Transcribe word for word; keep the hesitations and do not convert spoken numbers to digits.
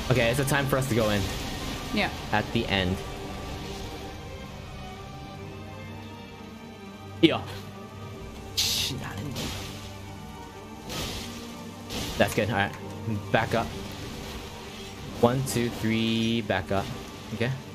Okay, it's a time for us to go in. Yeah. At the end. Yeah. That's good. Alright. Back up. One, two, three, back up. Okay.